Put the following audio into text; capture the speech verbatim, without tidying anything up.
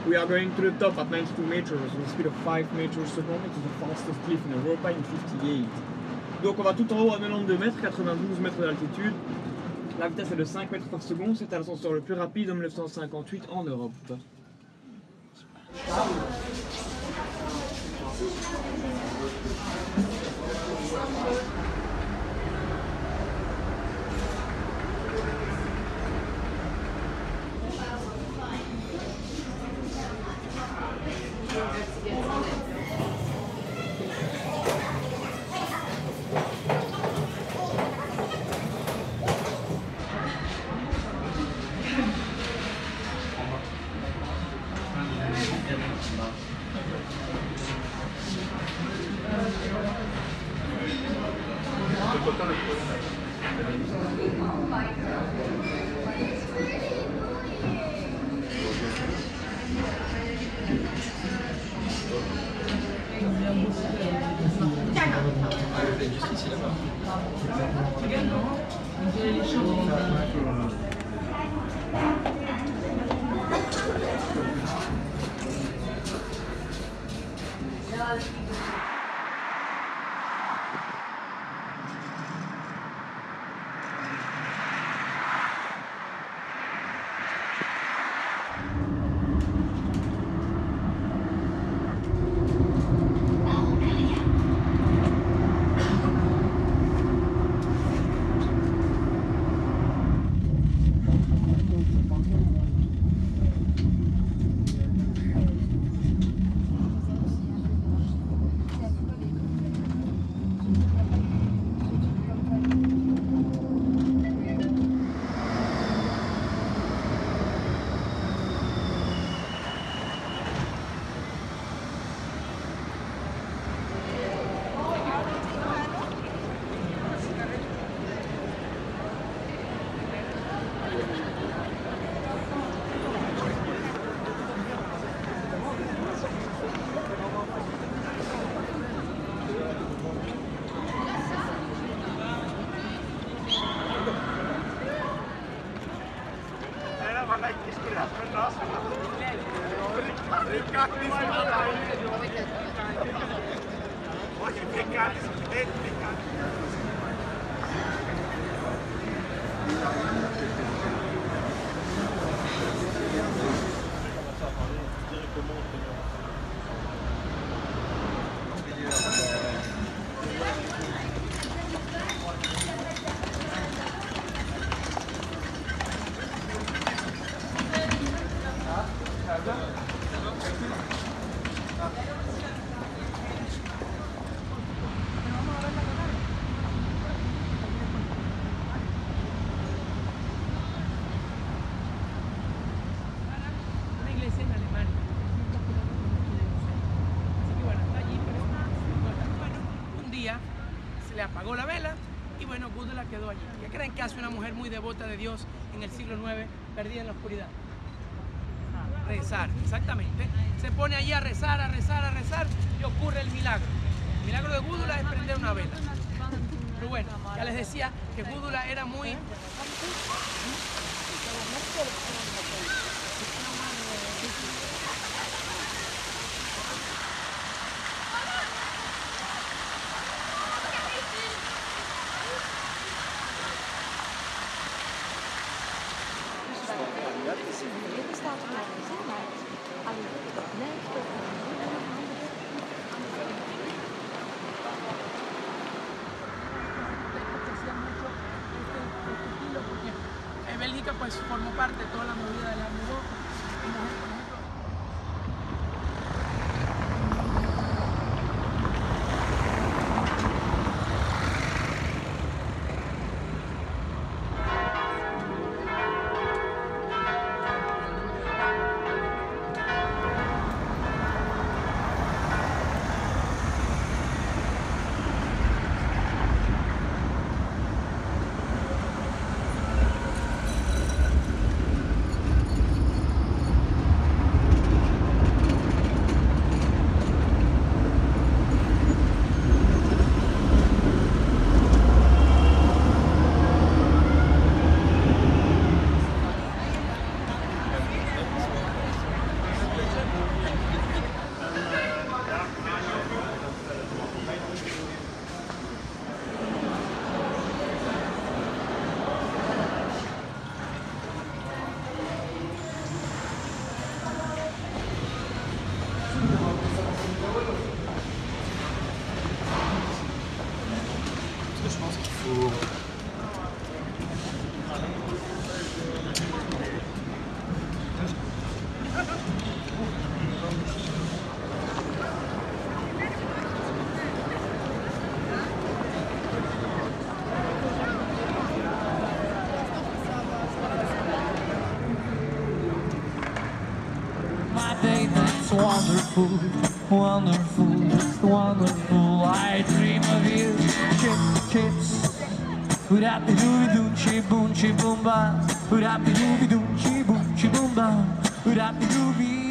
We are going to the top at ninety-two meters with a speed of five meters a second. It is the fastest cliff in Europa in fifty-eight. Donc on va tout en haut à quatre-vingt-douze mètres, quatre-vingt-douze mètres d'altitude. La vitesse est de cinq mètres par seconde. C'est l'ascenseur le plus rapide en mille neuf cent cinquante-huit en Europe. Le apagó la vela y bueno, Gudula quedó allí. ¿Qué creen que hace una mujer muy devota de Dios en el siglo nueve, perdida en la oscuridad? Rezar, exactamente. Se pone allí a rezar, a rezar, a rezar y ocurre el milagro. El milagro de Gudula es prender una vela. Pero bueno, ya les decía que Gudula era muy... Bélgica pues formó parte de toda la movida de la mujer. day that's wonderful, wonderful, it's wonderful. I dream of you, chips, chips. Hoodappy dooby doo, chi boom, chi boom ba. Hoodappy dooby doo, chi boom, chi boom ba. Hoodappy dooby.